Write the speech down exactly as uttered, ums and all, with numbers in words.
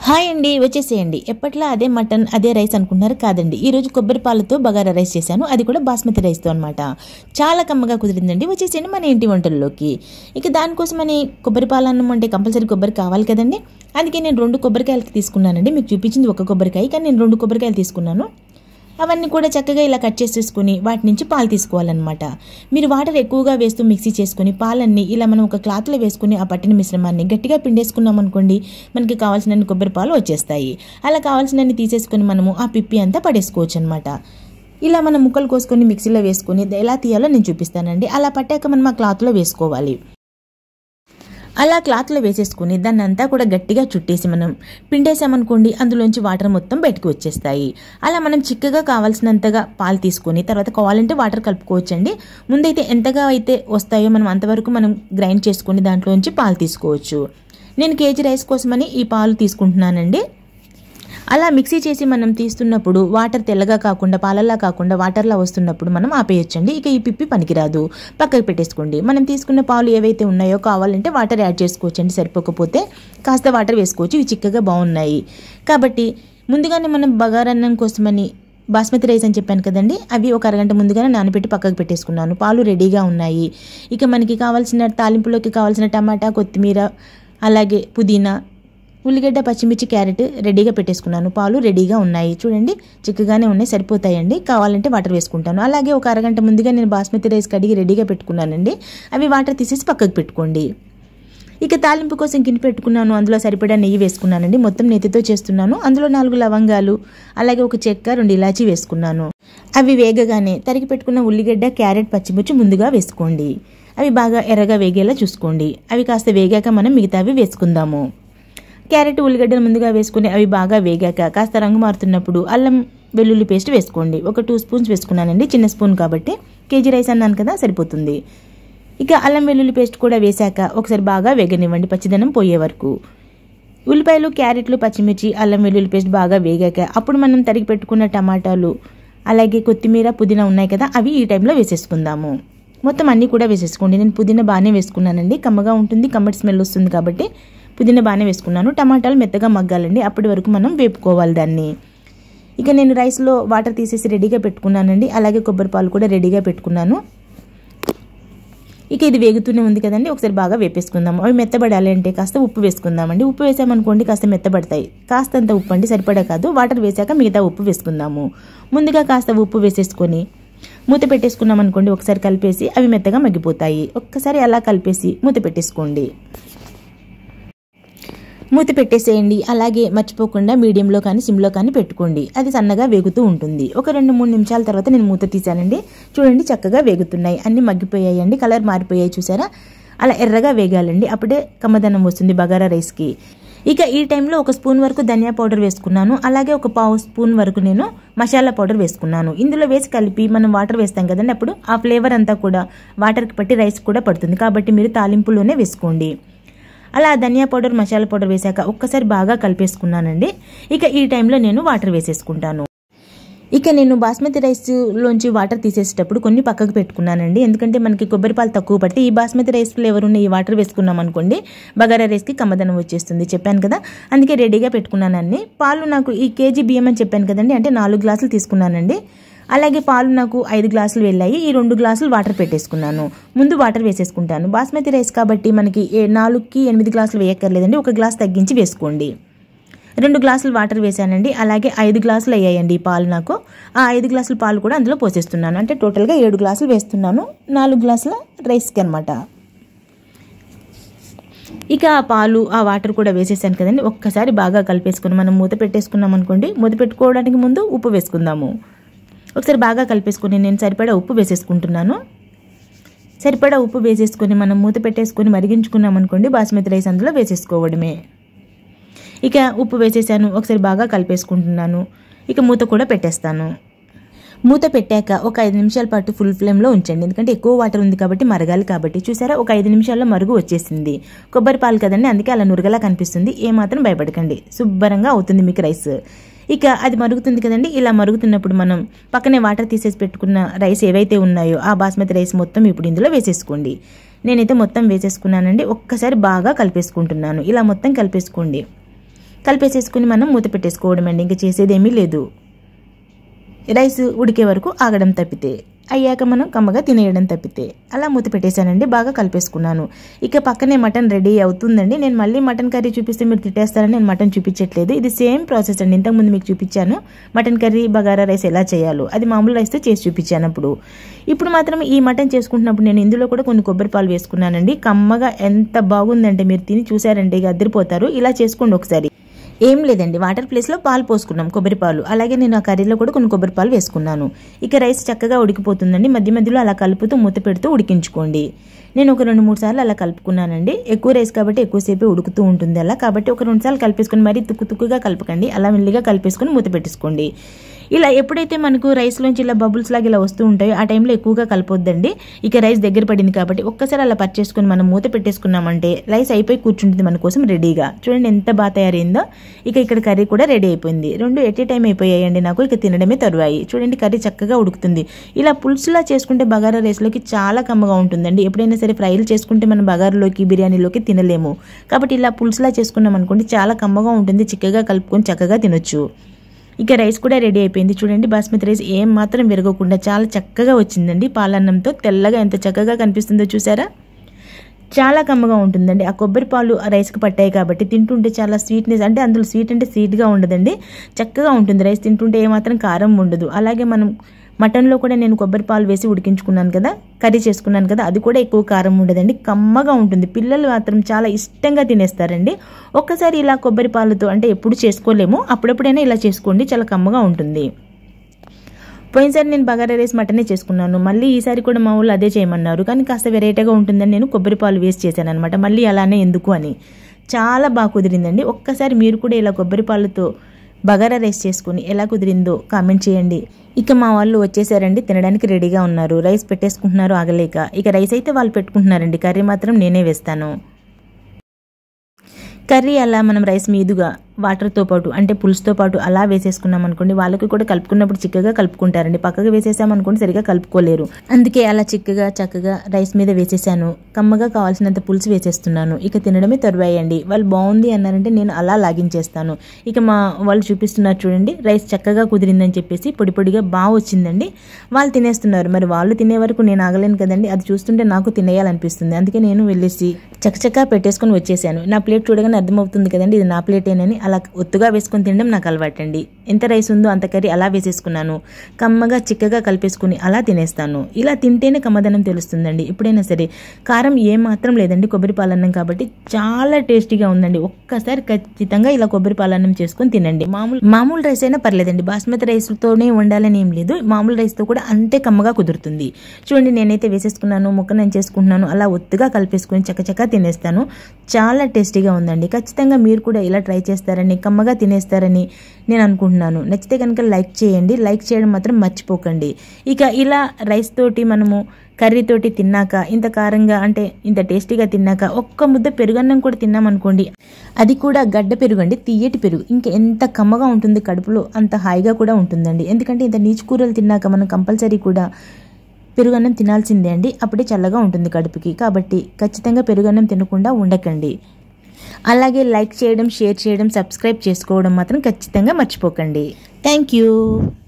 Hi అండి, వచ్చేసేయండి. ఎప్పట్లా అదే మటన్ అదే రైస్ అనుకుంటున్నారు కాదండి. ఈరోజు కొబ్బరి పాలతో బగారా రైస్ చేశాను, అది కూడా బాస్మతి రైస్తో అనమాట. చాలా కమ్మగా కుదిరిందండి. వచ్చేసేయండి మన ఇంటి వంటల్లోకి. ఇక దానికోసమని కొబ్బరి పాలన్నం అంటే కంపల్సరీ కొబ్బరి కావాలి కదండి. అందుకే నేను రెండు కొబ్బరికాయలకి తీసుకున్నానండి. మీకు చూపించింది ఒక కొబ్బరికాయ, కానీ నేను రెండు కొబ్బరికాయలు తీసుకున్నాను. అవన్నీ కూడా చక్కగా ఇలా కట్ చేసేసుకుని వాటి నుంచి పాలు తీసుకోవాలన్నమాట. మీరు వాటర్ ఎక్కువగా వేస్తూ మిక్సీ చేసుకుని పాలన్నీ ఇలా మనం ఒక క్లాత్లో వేసుకుని ఆ పట్టిన మిశ్రమాన్ని గట్టిగా పిండేసుకున్నాం అనుకోండి, మనకి కావాల్సినన్ని కొబ్బరి పాలు వచ్చేస్తాయి. అలా కావాల్సినన్ని తీసేసుకొని మనము ఆ పిప్పి అంతా పడేసుకోవచ్చు అనమాట. ఇలా మనం ముక్కలు కోసుకొని మిక్సీలో వేసుకొని ఎలా తీయాలో నేను చూపిస్తానండి. అలా పట్టాక మనం ఆ క్లాత్లో వేసుకోవాలి. అలా క్లాత్లో వేసేసుకుని దాన్ని అంతా కూడా గట్టిగా చుట్టేసి మనం పిండేసామనుకోండి, అందులోంచి వాటర్ మొత్తం బయటకు వచ్చేస్తాయి. అలా మనం చిక్కగా కావాల్సినంతగా పాలు తీసుకొని తర్వాత కావాలంటే వాటర్ కలుపుకోవచ్చండి. ముందైతే ఎంతగా అయితే వస్తాయో మనం అంతవరకు మనం గ్రైండ్ చేసుకుని దాంట్లోంచి పాలు తీసుకోవచ్చు. నేను కేజీ రైస్ కోసమని ఈ పాలు తీసుకుంటున్నానండి. అలా మిక్సీ చేసి మనం తీస్తున్నప్పుడు వాటర్ తెల్లగా కాకుండా పాలల్లా కాకుండా వాటర్లా వస్తున్నప్పుడు మనం ఆపేయచ్చండి. ఇక ఈ పిప్పి పనికిరాదు, పక్కకు పెట్టేసుకోండి. మనం తీసుకున్న పాలు ఏవైతే ఉన్నాయో కావాలంటే వాటర్ యాడ్ చేసుకోవచ్చండి. సరిపోకపోతే కాస్త వాటర్ వేసుకోవచ్చు. ఇవి చిక్కగా బాగున్నాయి కాబట్టి ముందుగానే మనం బగారన్నం కోసమని బాస్మతి రైస్ అని చెప్పాను కదండి, అవి ఒక అరగంట ముందుగానే నానబెట్టి పక్కకు పెట్టేసుకున్నాను. పాలు రెడీగా ఉన్నాయి. ఇక మనకి కావాల్సిన తాలింపులోకి కావాల్సిన టమాటా, కొత్తిమీర, అలాగే పుదీనా, ఉల్లిగడ్డ, పచ్చిమిర్చి, క్యారెట్ రెడీగా పెట్టేసుకున్నాను. పాలు రెడీగా ఉన్నాయి. చూడండి చిక్కగానే ఉన్నాయి, సరిపోతాయండి. కావాలంటే వాటర్ వేసుకుంటాను. అలాగే ఒక అరగంట ముందుగా నేను బాస్మతి రైస్ కడిగి రెడీగా పెట్టుకున్నానండి. అవి వాటర్ తీసేసి పక్కకు పెట్టుకోండి. ఇక తాలింపు కోసం గిన్నె పెట్టుకున్నాను. అందులో సరిపడా నెయ్యి వేసుకున్నానండి. మొత్తం నెయ్యితో చేస్తున్నాను. అందులో నాలుగు లవంగాలు, అలాగే ఒక చెక్క, రెండు ఇలాచీ వేసుకున్నాను. అవి వేగగానే తరిగి పెట్టుకున్న ఉల్లిగడ్డ, క్యారెట్, పచ్చిమిర్చి ముందుగా వేసుకోండి. అవి బాగా ఎర్రగా వేగేలా చూసుకోండి. అవి కాస్త వేగాక మనం మిగతావి వేసుకుందాము. క్యారెట్, ఉల్లిగడ్డలు ముందుగా వేసుకుని అవి బాగా వేగాక కాస్త రంగు మారుతున్నప్పుడు అల్లం వెల్లుల్లి పేస్ట్ వేసుకోండి. ఒక టూ స్పూన్స్ వేసుకున్నానండి, చిన్న స్పూన్ కాబట్టి. కేజీ రైస్ అన్నాను కదా, సరిపోతుంది. ఇక అల్లం వెల్లుల్లి పేస్ట్ కూడా వేశాక ఒకసారి బాగా వేగనివ్వండి, పచ్చిదనం పోయే వరకు. ఉల్లిపాయలు, క్యారెట్లు, పచ్చిమిర్చి, అల్లం వెల్లుల్లి పేస్ట్ బాగా వేగాక అప్పుడు మనం తరిగి పెట్టుకున్న టమాటాలు, అలాగే కొత్తిమీర, పుదీనా ఉన్నాయి కదా, అవి ఈ టైంలో వేసేసుకుందాము. మొత్తం అన్నీ కూడా వేసేసుకోండి. నేను పుదీనా బాగానే వేసుకున్నానండి. కమ్మగా ఉంటుంది, కమ్మటి స్మెల్ వస్తుంది కాబట్టి పుదీనా బాగానే వేసుకున్నాను. టమాటాలు మెత్తగా మగ్గాలండి, అప్పటి వరకు మనం వేపుకోవాలి దాన్ని. ఇక నేను రైస్లో వాటర్ తీసేసి రెడీగా పెట్టుకున్నానండి. అలాగే కొబ్బరి పాలు కూడా రెడీగా పెట్టుకున్నాను. ఇక ఇది వేగుతూనే ఉంది కదండి, ఒకసారి బాగా వేపేసుకుందాము. అవి మెత్తబడాలి అంటే కాస్త ఉప్పు వేసుకుందామండి. ఉప్పు వేసామనుకోండి కాస్త మెత్తబడతాయి. కాస్తంత ఉప్పు అండి, సరిపడా కాదు. వాటర్ వేసాక మిగతా ఉప్పు వేసుకుందాము. ముందుగా కాస్త ఉప్పు వేసేసుకొని మూత పెట్టేసుకున్నాం అనుకోండి, ఒకసారి కలిపేసి అవి మెత్తగా మగ్గిపోతాయి. ఒక్కసారి అలా కలిపేసి మూత పెట్టేసుకోండి. మూత పెట్టేసేయండి. అలాగే మర్చిపోకుండా మీడియంలో కానీ సిమ్లో కానీ పెట్టుకోండి. అది సన్నగా వేగుతూ ఉంటుంది. ఒక రెండు మూడు నిమిషాల తర్వాత నేను మూత తీసానండి. చూడండి చక్కగా వేగుతున్నాయి, అన్నీ మగ్గిపోయాయి అండి, కలర్ మారిపోయాయి చూసారా. అలా ఎర్రగా వేగాలండి, అప్పుడే కమ్మదనం వస్తుంది బగారా రైస్కి. ఇక ఈ టైంలో ఒక స్పూన్ వరకు ధనియా పౌడర్ వేసుకున్నాను. అలాగే ఒక పావు స్పూన్ వరకు నేను మసాలా పౌడర్ వేసుకున్నాను. ఇందులో వేసి కలిపి మనం వాటర్ వేస్తాం కదండి, అప్పుడు ఆ ఫ్లేవర్ అంతా కూడా వాటర్కి పట్టి రైస్ కూడా పడుతుంది. కాబట్టి మీరు తాలింపులోనే వేసుకోండి. అలా ధనియా పౌడర్, మసాలా పౌడర్ వేసాక ఒక్కసారి బాగా కలిపేసుకున్నానండి. ఇక ఈ టైంలో నేను వాటర్ వేసేసుకుంటాను. ఇక నేను బాస్మతి రైస్లోంచి వాటర్ తీసేసేటప్పుడు కొన్ని పక్కకు పెట్టుకున్నానండి. ఎందుకంటే మనకి కొబ్బరి పాలు తక్కువ పడితే ఈ బాస్మతి రైస్ ఫ్లేవర్ ఉన్న ఈ వాటర్ వేసుకున్నాం అనుకోండి, బగారా రైస్కి కమ్మదనం వచ్చేస్తుంది, చెప్పాను కదా. అందుకే రెడీగా పెట్టుకున్నాను అన్ని. పాలు నాకు ఈ కేజీ బియ్యం అని చెప్పాను కదండి, అంటే నాలుగు గ్లాసులు తీసుకున్నానండి. అలాగే పాలు నాకు ఐదు గ్లాసులు వెళ్ళాయి. ఈ రెండు గ్లాసులు వాటర్ పెట్టేసుకున్నాను. ముందు వాటర్ వేసేసుకుంటాను. బాస్మతి రైస్ కాబట్టి మనకి నాలుగుకి ఎనిమిది గ్లాసులు వేయక్కర్లేదండి, ఒక గ్లాస్ తగ్గించి వేసుకోండి. రెండు గ్లాసులు వాటర్ వేసానండి. అలాగే ఐదు గ్లాసులు అయ్యాయండి ఈ పాలు నాకు. ఆ ఐదు గ్లాసుల పాలు కూడా అందులో పోసేస్తున్నాను. అంటే టోటల్గా ఏడు గ్లాసులు వేస్తున్నాను నాలుగు గ్లాసుల రైస్కి అనమాట. ఇక ఆ పాలు, ఆ వాటర్ కూడా వేసేసాను కదండి. ఒక్కసారి బాగా కలిపేసుకుని మనం మూత పెట్టేసుకున్నాం అనుకోండి. మూత పెట్టుకోవడానికి ముందు ఉప్పు వేసుకుందాము. ఒకసారి బాగా కలిపేసుకొని నేను సరిపడా ఉప్పు వేసేసుకుంటున్నాను. సరిపడా ఉప్పు వేసేసుకొని మనం మూత పెట్టేసుకొని మరిగించుకున్నాం అనుకోండి, బాస్మతి రైస్ అందులో వేసేసుకోవడమే. ఇక ఉప్పు వేసేసాను, ఒకసారి బాగా కలిపేసుకుంటున్నాను. ఇక మూత కూడా పెట్టేస్తాను. మూత పెట్టాక ఒక ఐదు నిమిషాల పాటు ఫుల్ ఫ్లేమ్లో ఉంచండి, ఎందుకంటే ఎక్కువ వాటర్ ఉంది కాబట్టి మరగాలి కాబట్టి. చూసారా, ఒక ఐదు నిమిషాల్లో మరుగు వచ్చేసింది. కొబ్బరి పాలు కదండి, అందుకే అలా నురగలా కనిపిస్తుంది. ఏమాత్రం భయపడకండి, శుభ్రంగా అవుతుంది మీకు రైస్. ఇక అది మరుగుతుంది కదండి. ఇలా మరుగుతున్నప్పుడు మనం పక్కనే వాటర్ తీసేసి పెట్టుకున్న రైస్ ఏవైతే ఉన్నాయో ఆ బాస్మతి రైస్ మొత్తం ఇప్పుడు ఇందులో వేసేసుకోండి. నేనైతే మొత్తం వేసేసుకున్నానండి. ఒక్కసారి బాగా కలిపేసుకుంటున్నాను. ఇలా మొత్తం కలిపేసుకోండి. కలిపేసేసుకుని మనం మూత పెట్టేసుకోవడం అండి. ఇంకా చేసేదేమీ లేదు. రైస్ ఉడికే వరకు ఆగడం తప్పితే, అయ్యాక మనం కమ్మగా తినేయడం తప్పితే. అలా మూత పెట్టేశానండి. బాగా కలిపేసుకున్నాను. ఇక పక్కనే మటన్ రెడీ అవుతుందండి. నేను మళ్ళీ మటన్ కర్రీ చూపిస్తే మీరు తిట్టేస్తారని నేను మటన్ చూపించట్లేదు. ఇది సేమ్ ప్రాసెస్ అండి. ఇంతకుముందు మీకు చూపించాను మటన్ కర్రీ బగారా రైస్ ఎలా చేయాలో. అది మామూలు రైస్తో చేసి చూపించాను అప్పుడు. ఇప్పుడు మాత్రం ఈ మటన్ చేసుకుంటున్నప్పుడు నేను ఇందులో కూడా కొన్ని కొబ్బరి పాలు వేసుకున్నానండి. కమ్మగా ఎంత బాగుందంటే మీరు తిని చూసారంటే ఇక అద్దరిపోతారు. ఇలా చేసుకోండి ఒకసారి. ఏం లేదండి, వాటర్ ప్లేస్లో పాలు పోసుకున్నాం, కొబ్బరి పాలు. అలాగే నేను ఆ కర్రీలో కూడా కొన్ని కొబ్బరి పాలు వేసుకున్నాను. ఇక రైస్ చక్కగా ఉడికిపోతుందండి. మధ్య మధ్యలో అలా కలుపుతూ మూత పెడుతూ ఉడికించుకోండి. నేను ఒక రెండు మూడు సార్లు అలా కలుపుకున్నానండి. ఎక్కువ రైస్ కాబట్టి ఎక్కువసేపు ఉడుకుతూ ఉంటుంది అలా. కాబట్టి ఒక రెండు సార్లు కలిపేసుకుని మరీ తుక్కు తుక్కుగా కలపకండి. అలా మెల్లిగా కలిపేసుకుని మూత పెట్టేసుకోండి. ఇలా ఎప్పుడైతే మనకు రైస్లోంచి ఇలా బబుల్స్ లాగా ఇలా వస్తూ ఉంటాయో ఆ టైంలో ఎక్కువగా కలపొద్దండి. ఇక రైస్ దగ్గర పడింది కాబట్టి ఒక్కసారి అలా పర్చేసుకుని మనం మూత పెట్టేసుకున్నామంటే రైస్ అయిపోయి కూర్చుంటుంది మన కోసం రెడీగా. చూడండి ఎంత బాగా తయారైందో. ఇక ఇక్కడ కర్రీ కూడా రెడీ అయిపోయింది. రెండు ఎట్ ఏ టైం అయిపోయాయండి నాకు. ఇక తినడమే తరువాయి. చూడండి కర్రీ చక్కగా ఉడుకుతుంది. ఇలా పులుసులా చేసుకుంటే బగారా రైస్లోకి చాలా కమ్మగా ఉంటుందండి. ఎప్పుడైనా సరే ఫ్రైలు చేసుకుంటే మనం బగారాలోకి బిర్యానీలోకి తినలేము. కాబట్టి ఇలా పులుసులా చేసుకున్నాం అనుకోండి చాలా కమ్మగా ఉంటుంది. చిక్కగా కలుపుకొని చక్కగా తినొచ్చు. ఇక రైస్ కూడా రెడీ అయిపోయింది. చూడండి బాస్మతి రైస్ ఏం మాత్రం విరగకుండా చాలా చక్కగా వచ్చిందండి. పాలన్నంతో తెల్లగా ఎంత చక్కగా కనిపిస్తుందో చూసారా. చాలా కమ్మగా ఉంటుందండి. ఆ కొబ్బరి పాలు ఆ రైస్కి పట్టాయి కాబట్టి తింటుంటే చాలా స్వీట్నెస్, అంటే అందులో స్వీట్ అంటే స్వీట్గా ఉండదండి, చక్కగా ఉంటుంది. రైస్ తింటుంటే ఏమాత్రం కారం ఉండదు. అలాగే మనం మటన్లో కూడా నేను కొబ్బరి పాలు వేసి ఉడికించుకున్నాను కదా, కర్రీ చేసుకున్నాను కదా, అది కూడా ఎక్కువ కారం ఉండదండి, కమ్మగా ఉంటుంది. పిల్లలు మాత్రం చాలా ఇష్టంగా తినేస్తారండి. ఒక్కసారి ఇలా కొబ్బరి పాలతో, అంటే ఎప్పుడు చేసుకోలేము, అప్పుడప్పుడైనా ఇలా చేసుకోండి, చాలా కమ్మగా ఉంటుంది. పోయినసారి నేను బగారా రైస్ మటనే చేసుకున్నాను. మళ్ళీ ఈసారి కూడా మా ఊళ్ళు అదే చేయమన్నారు. కానీ కాస్త వెరైటీగా ఉంటుందని నేను కొబ్బరి పాలు వేస్ట్ చేశాను అనమాట. మళ్ళీ అలానే ఎందుకు అని. చాలా బాగా కుదిరిందండి. ఒక్కసారి మీరు కూడా ఇలా కొబ్బరి పాలతో బగారా రైస్ చేసుకుని ఎలా కుదిరిందో కామెంట్ చేయండి. ఇక మా వాళ్ళు వచ్చేసారండి, తినడానికి రెడీగా ఉన్నారు. రైస్ పెట్టేసుకుంటున్నారు ఆగలేక. ఇక రైస్ అయితే వాళ్ళు పెట్టుకుంటున్నారండి, కర్రీ మాత్రం నేనే వేస్తాను. కర్రీ అలా మనం రైస్ మీదుగా వాటర్తో పాటు, అంటే పులుసుతో పాటు అలా వేసేసుకున్నాం అనుకోండి, వాళ్ళకి కూడా కలుపుకున్నప్పుడు చిక్కగా కలుపుకుంటారండి. పక్కగా వేసేసామనుకోండి సరిగా కలుపుకోలేరు. అందుకే అలా చిక్కగా చక్కగా రైస్ మీద వేసేసాను. కమ్మగా కావాల్సినంత పులుసు వేసేస్తున్నాను. ఇక తినడమే తరువాయండి. వాళ్ళు బాగుంది అన్నారంటే నేను అలా లాగించేస్తాను. ఇక మా వాళ్ళు చూపిస్తున్నారు చూడండి, రైస్ చక్కగా కుదిరిందని చెప్పేసి పొడి పొడిగా బాగా వచ్చిందండి. వాళ్ళు తినేస్తున్నారు. మరి వాళ్ళు తినే వరకు నేను ఆగలేను కదండి. అది చూస్తుంటే నాకు తినేయాలనిపిస్తుంది. అందుకే నేను వెళ్ళేసి చక్కచక్క పెట్టేసుకొని వచ్చేసాను. నా ప్లేట్ చూడగానే అర్థమవుతుంది కదండి ఇది నా ప్లేటేనని. అలా ఒత్తుగా వేసుకొని తినడం నాకు అలవాటండి. ఎంత రైస్ ఉందో అంత కర్రీ అలా వేసేసుకున్నాను. కమ్మగా చిక్కగా కలిపేసుకుని అలా తినేస్తాను. ఇలా తింటేనే కమ్మదనం తెలుస్తుందండి. ఎప్పుడైనా సరే కారం ఏం మాత్రం లేదండి, కొబ్బరి పాలన్నం కాబట్టి చాలా టేస్టీగా ఉందండి. ఒక్కసారి ఖచ్చితంగా ఇలా కొబ్బరి పాలన్నం చేసుకొని తినండి. మామూలు మామూలు రైస్ అయినా పర్లేదండి, బాస్మతి రైస్తోనే వండాలని ఏం లేదు. మామూలు రైస్తో కూడా అంతే కమ్మగా కుదురుతుంది. చూడండి నేనైతే వేసేసుకున్నాను, ముక్కను చేసుకుంటున్నాను. అలా ఒత్తుగా కలిపేసుకుని చక్కచక్క తినేస్తాను. చాలా టేస్టీగా ఉందండి. ఖచ్చితంగా మీరు కూడా ఇలా ట్రై చేస్తారని, కమ్మగా తినేస్తారని నేను అనుకుంటున్నాను. నచ్చితే కనుక లైక్ చేయండి. లైక్ చేయడం మాత్రం మర్చిపోకండి. ఇక ఇలా రైస్ తోటి మనము కర్రీతోటి తిన్నాక, ఇంత కారంగా అంటే ఇంత టేస్టీగా తిన్నాక ఒక్క ముద్ద పెరుగన్నం కూడా తిన్నామనుకోండి, అది కూడా గడ్డ పెరుగు అండి, తీయటి పెరుగు, ఇంకా ఎంత కమ్మగా ఉంటుంది, కడుపులో అంత హాయిగా కూడా ఉంటుందండి. ఎందుకంటే ఇంత నీచు కూరలు తిన్నాక మనం కంపల్సరీ కూడా పెరుగన్నం తినాల్సిందే అండి. అప్పుడే చల్లగా ఉంటుంది కడుపుకి. కాబట్టి ఖచ్చితంగా పెరుగన్నం తినకుండా ఉండకండి. అలాగే లైక్ చేయడం, షేర్ చేయడం, సబ్స్క్రైబ్ చేసుకోవడం మాత్రం ఖచ్చితంగా మర్చిపోకండి. Thank you.